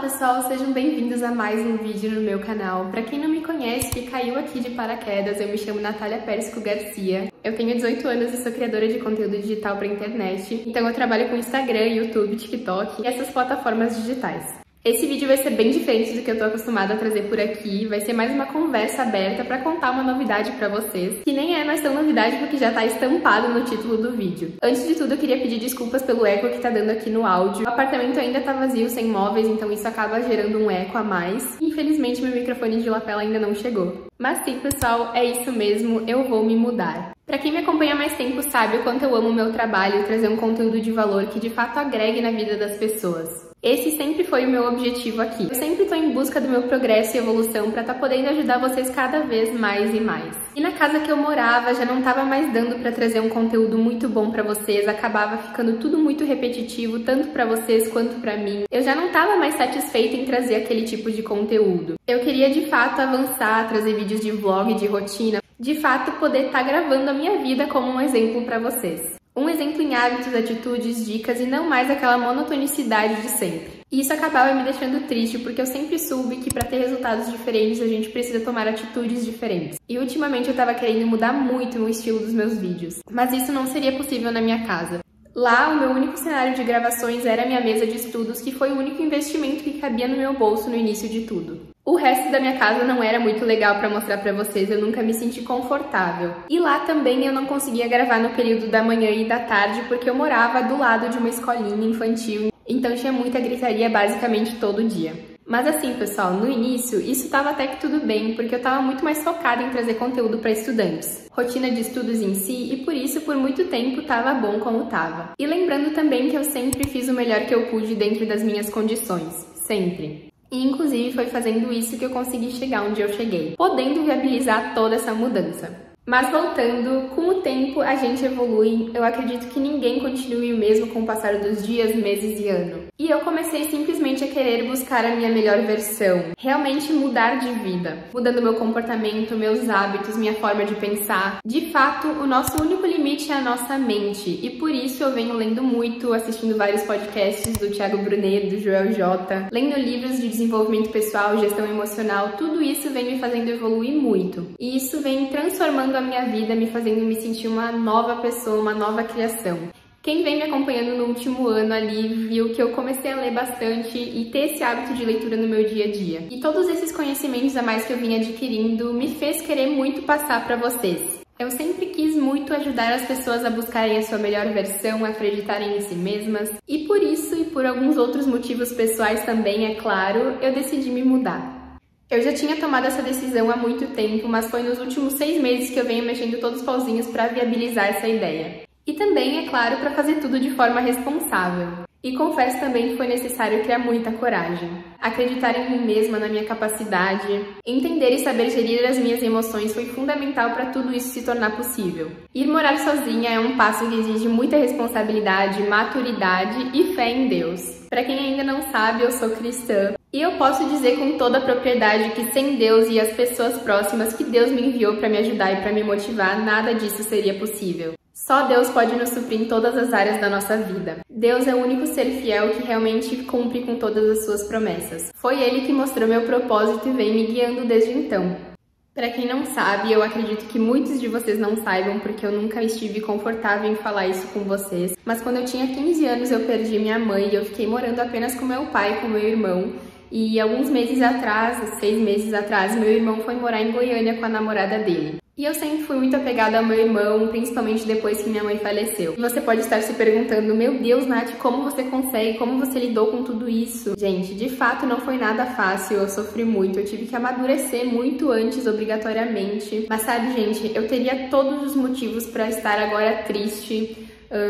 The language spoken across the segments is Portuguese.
pessoal, sejam bem-vindos a mais um vídeo no meu canal. Pra quem não me conhece, que caiu aqui de paraquedas, eu me chamo Natália Pérsco Garcia. Eu tenho 18 anos e sou criadora de conteúdo digital pra internet, então eu trabalho com Instagram, YouTube, TikTok e essas plataformas digitais. Esse vídeo vai ser bem diferente do que eu tô acostumada a trazer por aqui, vai ser mais uma conversa aberta pra contar uma novidade pra vocês, que nem é mais tão novidade porque já tá estampado no título do vídeo. Antes de tudo, eu queria pedir desculpas pelo eco que tá dando aqui no áudio. O apartamento ainda tá vazio, sem móveis, então isso acaba gerando um eco a mais. Infelizmente, meu microfone de lapela ainda não chegou. Mas sim, pessoal, é isso mesmo, eu vou me mudar. Pra quem me acompanha há mais tempo sabe o quanto eu amo o meu trabalho e trazer um conteúdo de valor que de fato agregue na vida das pessoas. Esse sempre foi o meu objetivo aqui. Eu sempre tô em busca do meu progresso e evolução pra tá podendo ajudar vocês cada vez mais e mais. E na casa que eu morava já não tava mais dando pra trazer um conteúdo muito bom pra vocês, acabava ficando tudo muito repetitivo, tanto pra vocês quanto pra mim. Eu já não tava mais satisfeita em trazer aquele tipo de conteúdo. Eu queria de fato avançar, trazer vídeos de vlog, de rotina, de fato poder estar gravando a minha vida como um exemplo pra vocês. Um exemplo em hábitos, atitudes, dicas e não mais aquela monotonicidade de sempre. E isso acabava me deixando triste porque eu sempre soube que para ter resultados diferentes a gente precisa tomar atitudes diferentes. E ultimamente eu tava querendo mudar muito o estilo dos meus vídeos, mas isso não seria possível na minha casa. Lá, o meu único cenário de gravações era a minha mesa de estudos, que foi o único investimento que cabia no meu bolso no início de tudo. O resto da minha casa não era muito legal pra mostrar pra vocês, eu nunca me senti confortável. E lá também eu não conseguia gravar no período da manhã e da tarde, porque eu morava do lado de uma escolinha infantil, então tinha muita gritaria basicamente todo dia. Mas assim, pessoal, no início, isso tava até que tudo bem, porque eu tava muito mais focada em trazer conteúdo para estudantes. Rotina de estudos em si, e por isso, por muito tempo, tava bom como tava. E lembrando também que eu sempre fiz o melhor que eu pude dentro das minhas condições. Sempre. E inclusive foi fazendo isso que eu consegui chegar onde eu cheguei, podendo viabilizar toda essa mudança. Mas voltando, com o tempo a gente evolui, eu acredito que ninguém continue o mesmo com o passar dos dias, meses e anos. E eu comecei simplesmente a querer buscar a minha melhor versão, realmente mudar de vida, mudando meu comportamento, meus hábitos, minha forma de pensar. De fato, o nosso único limite é a nossa mente, e por isso eu venho lendo muito, assistindo vários podcasts do Thiago Brunet, do Joel J, lendo livros de desenvolvimento pessoal, gestão emocional, tudo isso vem me fazendo evoluir muito. E isso vem transformando a minha vida, me fazendo me sentir uma nova pessoa, uma nova criação. Quem vem me acompanhando no último ano ali viu que eu comecei a ler bastante e ter esse hábito de leitura no meu dia a dia. E todos esses conhecimentos a mais que eu vim adquirindo me fez querer muito passar para vocês. Eu sempre quis muito ajudar as pessoas a buscarem a sua melhor versão, a acreditarem em si mesmas. E por isso, e por alguns outros motivos pessoais também, é claro, eu decidi me mudar. Eu já tinha tomado essa decisão há muito tempo, mas foi nos últimos 6 meses que eu venho mexendo todos os pauzinhos para viabilizar essa ideia. E também, é claro, para fazer tudo de forma responsável. E confesso também que foi necessário criar muita coragem. Acreditar em mim mesma, na minha capacidade. Entender e saber gerir as minhas emoções foi fundamental para tudo isso se tornar possível. Ir morar sozinha é um passo que exige muita responsabilidade, maturidade e fé em Deus. Para quem ainda não sabe, eu sou cristã. E eu posso dizer com toda a propriedade que sem Deus e as pessoas próximas que Deus me enviou para me ajudar e para me motivar, nada disso seria possível. Só Deus pode nos suprir em todas as áreas da nossa vida. Deus é o único ser fiel que realmente cumpre com todas as suas promessas. Foi Ele que mostrou meu propósito e vem me guiando desde então. Para quem não sabe, eu acredito que muitos de vocês não saibam porque eu nunca estive confortável em falar isso com vocês, mas quando eu tinha 15 anos eu perdi minha mãe e eu fiquei morando apenas com meu pai e com meu irmão. E alguns meses atrás, 6 meses atrás, meu irmão foi morar em Goiânia com a namorada dele. E eu sempre fui muito apegada ao meu irmão, principalmente depois que minha mãe faleceu. E você pode estar se perguntando, meu Deus, Nath, como você consegue? Como você lidou com tudo isso? Gente, de fato não foi nada fácil, eu sofri muito, eu tive que amadurecer muito antes, obrigatoriamente. Mas sabe, gente, eu teria todos os motivos para estar agora triste,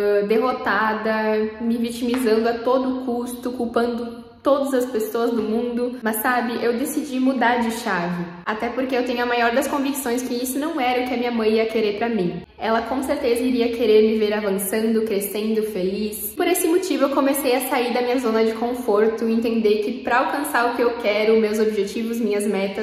derrotada, me vitimizando a todo custo, culpando todas as pessoas do mundo, mas sabe, eu decidi mudar de chave. Até porque eu tenho a maior das convicções que isso não era o que a minha mãe ia querer pra mim. Ela com certeza iria querer me ver avançando, crescendo, feliz. Por esse motivo eu comecei a sair da minha zona de conforto, entender que pra alcançar o que eu quero, meus objetivos, minhas metas,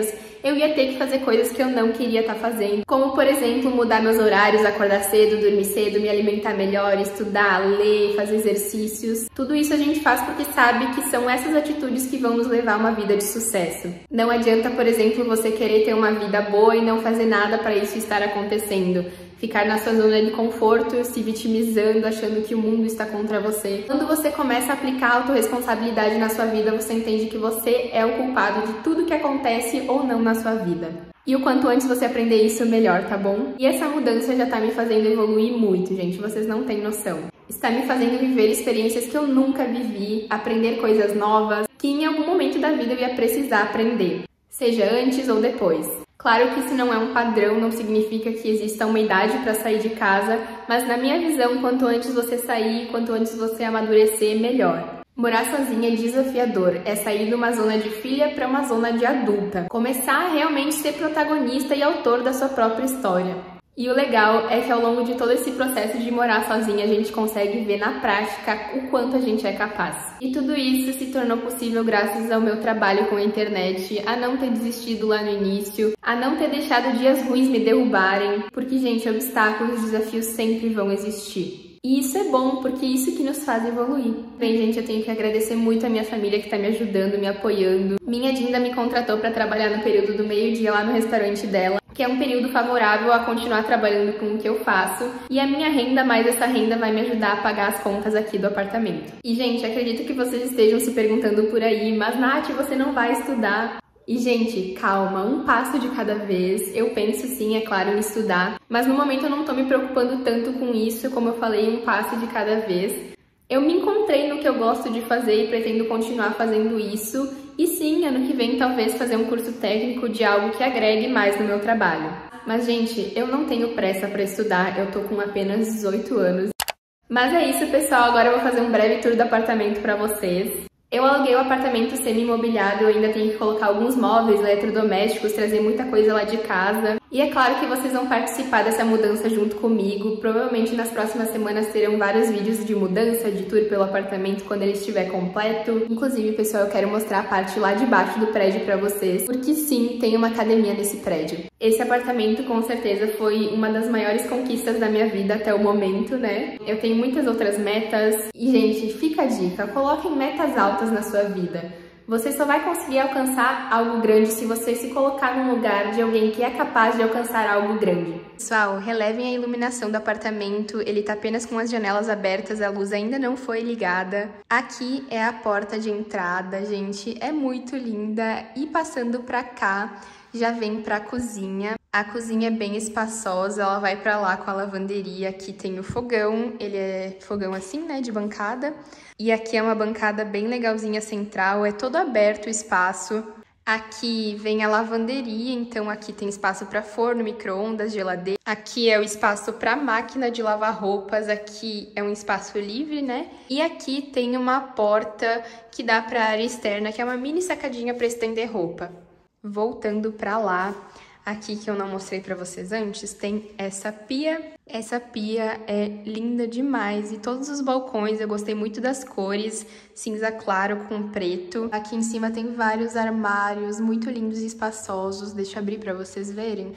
eu ia ter que fazer coisas que eu não queria estar fazendo, como, por exemplo, mudar meus horários, acordar cedo, dormir cedo, me alimentar melhor, estudar, ler, fazer exercícios. Tudo isso a gente faz porque sabe que são essas atitudes que vão nos levar a uma vida de sucesso. Não adianta, por exemplo, você querer ter uma vida boa e não fazer nada para isso estar acontecendo. Ficar na sua zona de conforto, se vitimizando, achando que o mundo está contra você. Quando você começa a aplicar autorresponsabilidade na sua vida, você entende que você é o culpado de tudo que acontece ou não na sua vida. E o quanto antes você aprender isso, melhor, tá bom? E essa mudança já tá me fazendo evoluir muito, gente, vocês não têm noção. Está me fazendo viver experiências que eu nunca vivi, aprender coisas novas, que em algum momento da vida eu ia precisar aprender, seja antes ou depois. Claro que isso não é um padrão, não significa que exista uma idade para sair de casa, mas na minha visão, quanto antes você sair, quanto antes você amadurecer, melhor. Morar sozinha é desafiador, é sair de uma zona de filha para uma zona de adulta. Começar a realmente ser protagonista e autor da sua própria história. E o legal é que ao longo de todo esse processo de morar sozinha, a gente consegue ver na prática o quanto a gente é capaz. E tudo isso se tornou possível graças ao meu trabalho com a internet, a não ter desistido lá no início, a não ter deixado dias ruins me derrubarem, porque, gente, obstáculos e desafios sempre vão existir. E isso é bom, porque é isso que nos faz evoluir. Bem, gente, eu tenho que agradecer muito a minha família que tá me ajudando, me apoiando. Minha Dinda me contratou para trabalhar no período do meio-dia lá no restaurante dela, que é um período favorável a continuar trabalhando com o que eu faço. E a minha renda, mais essa renda, vai me ajudar a pagar as contas aqui do apartamento. E, gente, acredito que vocês estejam se perguntando por aí, mas, Nath, você não vai estudar? E, gente, calma, um passo de cada vez. Eu penso sim, é claro, em estudar, mas no momento eu não tô me preocupando tanto com isso, como eu falei, um passo de cada vez. Eu me encontrei no que eu gosto de fazer e pretendo continuar fazendo isso. E sim, ano que vem talvez fazer um curso técnico de algo que agregue mais no meu trabalho. Mas, gente, eu não tenho pressa para estudar, eu tô com apenas 18 anos. Mas é isso, pessoal, agora eu vou fazer um breve tour do apartamento para vocês. Eu aluguei o apartamento semi-imobiliado, eu ainda tenho que colocar alguns móveis, eletrodomésticos, trazer muita coisa lá de casa. E é claro que vocês vão participar dessa mudança junto comigo. Provavelmente nas próximas semanas terão vários vídeos de mudança, de tour pelo apartamento quando ele estiver completo. Inclusive, pessoal, eu quero mostrar a parte lá de baixo do prédio pra vocês, porque sim, tem uma academia nesse prédio. Esse apartamento com certeza foi uma das maiores conquistas da minha vida até o momento, né? Eu tenho muitas outras metas e, gente, fica a dica, coloquem metas altas na sua vida. Você só vai conseguir alcançar algo grande se você se colocar no lugar de alguém que é capaz de alcançar algo grande. Pessoal, relevem a iluminação do apartamento, ele tá apenas com as janelas abertas, a luz ainda não foi ligada. Aqui é a porta de entrada, gente, é muito linda. E passando pra cá, já vem pra cozinha. A cozinha é bem espaçosa, ela vai pra lá com a lavanderia. Aqui tem o fogão, ele é fogão assim, né, de bancada. E aqui é uma bancada bem legalzinha central, é todo aberto o espaço. Aqui vem a lavanderia, então aqui tem espaço para forno, micro-ondas, geladeira. Aqui é o espaço para máquina de lavar roupas, aqui é um espaço livre, né? E aqui tem uma porta que dá para a área externa, que é uma mini sacadinha para estender roupa. Voltando para lá, aqui que eu não mostrei para vocês antes, tem essa pia. Essa pia é linda demais e todos os balcões, eu gostei muito das cores, cinza claro com preto. Aqui em cima tem vários armários muito lindos e espaçosos, deixa eu abrir para vocês verem.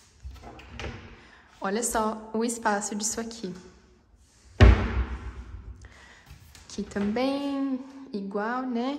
Olha só o espaço disso aqui. Aqui também, igual, né?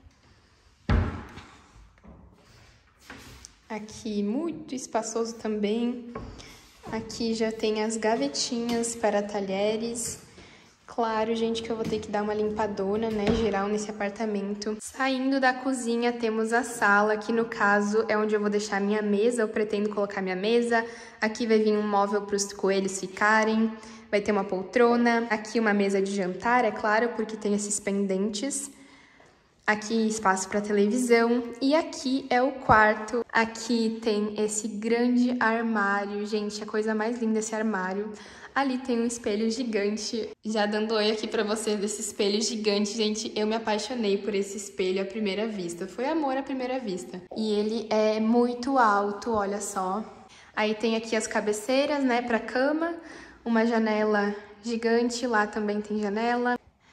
Aqui muito espaçoso também. Aqui já tem as gavetinhas para talheres. Claro, gente, que eu vou ter que dar uma limpadona, né, geral nesse apartamento. Saindo da cozinha, temos a sala, que no caso é onde eu vou deixar minha mesa. Eu pretendo colocar minha mesa. Aqui vai vir um móvel para os coelhos ficarem. Vai ter uma poltrona. Aqui uma mesa de jantar, é claro, porque tem esses pendentes. Aqui espaço para televisão e aqui é o quarto. Aqui tem esse grande armário, gente, a coisa mais linda esse armário. Ali tem um espelho gigante. Já dando oi aqui para vocês desse espelho gigante, gente, eu me apaixonei por esse espelho à primeira vista. Foi amor à primeira vista. E ele é muito alto, olha só. Aí tem aqui as cabeceiras, né, para cama, uma janela gigante, lá também tem janela.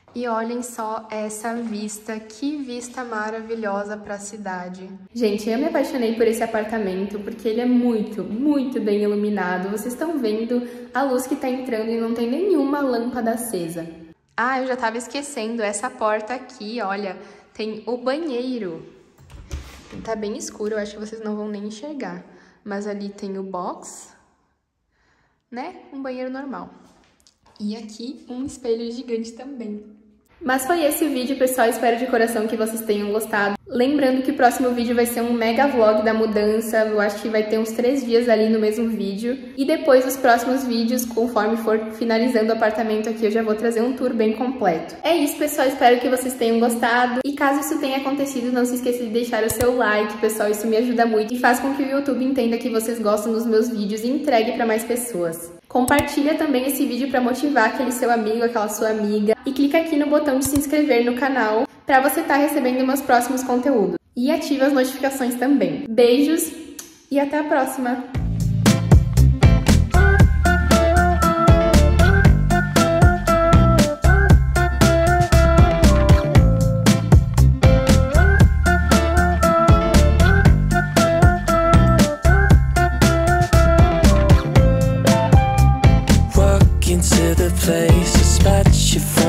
E olhem só essa vista, que vista maravilhosa para a cidade. Gente, eu me apaixonei por esse apartamento porque ele é muito, muito bem iluminado. Vocês estão vendo a luz que tá entrando e não tem nenhuma lâmpada acesa. Ah, eu já tava esquecendo, essa porta aqui, olha, tem o banheiro. Tá bem escuro, eu acho que vocês não vão nem enxergar. Mas ali tem o box, né? Um banheiro normal. E aqui um espelho gigante também. Mas foi esse o vídeo, pessoal. Espero de coração que vocês tenham gostado. Lembrando que o próximo vídeo vai ser um mega vlog da mudança. Eu acho que vai ter uns 3 dias ali no mesmo vídeo. E depois os próximos vídeos, conforme for finalizando o apartamento aqui, eu já vou trazer um tour bem completo. É isso, pessoal. Espero que vocês tenham gostado. E caso isso tenha acontecido, não se esqueça de deixar o seu like, pessoal. Isso me ajuda muito e faz com que o YouTube entenda que vocês gostam dos meus vídeos e entregue para mais pessoas. Compartilha também esse vídeo para motivar aquele seu amigo, aquela sua amiga. E clica aqui no botão de se inscrever no canal para você estar recebendo meus próximos conteúdos. E ativa as notificações também. Beijos e até a próxima! Into the place, I spot your